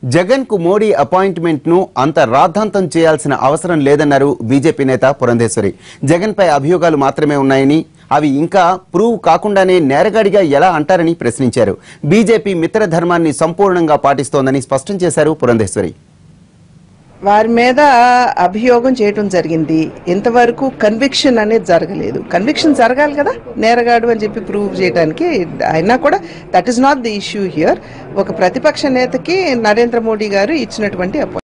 జగన్ కు మోడీ అపాయింట్మెంట్ ను అంత రాద్ధాంతం చేయాల్సిన అవసరం లేదన్నారు బీజేపీ నేత పురంధేశ్వరి. జగన్ పై అభియోగాలు మాత్రమే ఉన్నాయని, అవి ఇంకా ప్రూవ్ కాకుండానే నేరగాడిగా ఎలా అంటారని ప్రశ్నించారు. బీజేపీ మిత్రధర్మాన్ని సంపూర్ణంగా పాటిస్తోందని స్పష్టం చేశారు పురంధేశ్వరి. వారి మీద అభియోగం చేయటం జరిగింది. ఇంతవరకు కన్విక్షన్ అనేది జరగలేదు. కన్విక్షన్ జరగాలి కదా నేరగాడు అని చెప్పి ప్రూవ్ చేయడానికి. అయినా కూడా that is not the issue here. ఒక ప్రతిపక్ష నేతకి నరేంద్ర మోడీ గారు ఇచ్చినటువంటి